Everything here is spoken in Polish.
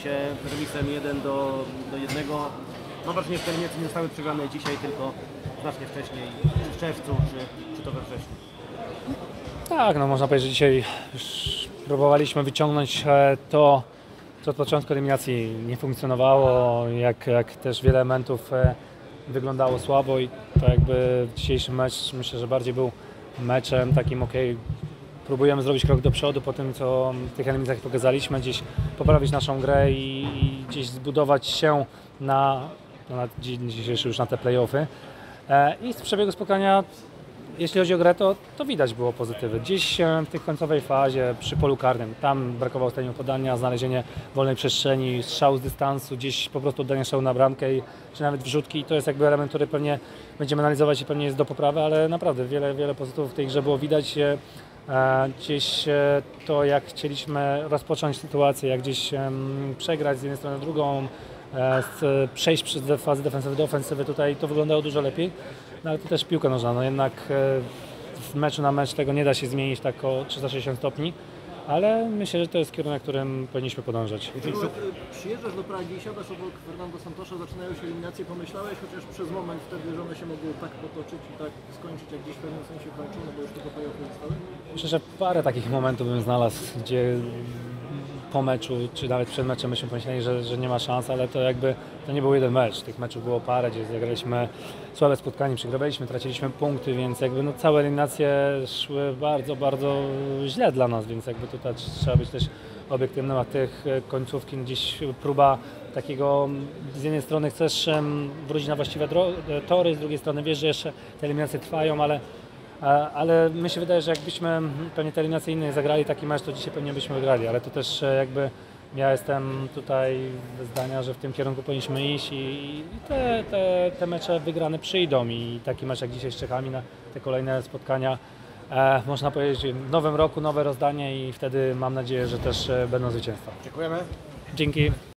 się remisem 1-1. Mam wrażenie, że te eliminacje nie zostały przegrane dzisiaj, tylko znacznie wcześniej, czy w czerwcu, czy to we wrześniu. Tak, no można powiedzieć, że dzisiaj już próbowaliśmy wyciągnąć to, co od początku eliminacji nie funkcjonowało, jak też wiele elementów wyglądało słabo i to jakby dzisiejszy mecz myślę, że bardziej był meczem takim próbujemy zrobić krok do przodu po tym, co w tych eliminacjach pokazaliśmy, gdzieś poprawić naszą grę i gdzieś zbudować się na dzisiejszy już na te play-offy. I z przebiegu spotkania, jeśli chodzi o grę, to widać było pozytywy. Gdzieś w tej końcowej fazie przy polu karnym, tam brakowało ostatniego podania, znalezienie wolnej przestrzeni, strzał z dystansu, gdzieś po prostu oddanie strzału na bramkę, czy nawet wrzutki. To jest jakby element, który pewnie będziemy analizować i pewnie jest do poprawy, ale naprawdę wiele pozytywów w tej grze było widać. Gdzieś to, jak chcieliśmy rozpocząć sytuację, jak gdzieś przegrać z jednej strony drugą, przejść przez fazę defensywy do ofensywy, tutaj to wyglądało dużo lepiej, no ale to też piłka nożna, no jednak w meczu na mecz tego nie da się zmienić tak o 360 stopni, ale myślę, że to jest kierunek, którym powinniśmy podążać. Przyjeżdżasz do Pragi i siadasz obok Fernando Santosza, zaczynają się eliminacje, pomyślałeś chociaż przez moment wtedy, że one się mogły tak potoczyć i tak skończyć, jak gdzieś w pewnym sensie kończą, no bo już tylko play-offy zostały? Myślę, że parę takich momentów bym znalazł, gdzie po meczu, czy nawet przed meczem myśmy pomyśleli, że nie ma szans, ale to nie był jeden mecz. Tych meczów było parę, gdzie zagraliśmy słabe spotkanie, przegrywaliśmy, traciliśmy punkty, więc całe eliminacje szły bardzo źle dla nas, więc tutaj trzeba być też obiektywnym, a tych końcówki gdzieś próba takiego, z jednej strony chcesz wrócić na właściwe tory, z drugiej strony wiesz, że jeszcze te eliminacje trwają, ale mi się wydaje, że jakbyśmy pewnie te eliminacje inne zagrali taki mecz, to dzisiaj pewnie byśmy wygrali, ale to też ja jestem tutaj zdania, że w tym kierunku powinniśmy iść i te mecze wygrane przyjdą i taki mecz jak dzisiaj z Czechami na te kolejne spotkania, można powiedzieć w nowym roku nowe rozdanie i wtedy mam nadzieję, że też będą zwycięstwa. Dziękujemy. Dzięki.